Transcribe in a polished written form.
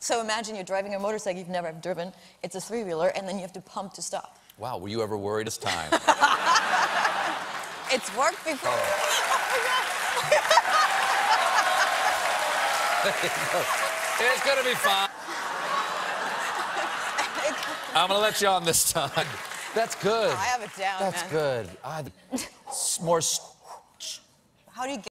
So imagine you're driving a motorcycle you've never driven. It's a three-wheeler, and then you have to pump to stop. Wow, were you ever worried this time? It's worked before. It's gonna be fine. I'm gonna let you on this time. That's good. I have it down, That's man. good. More. How do you get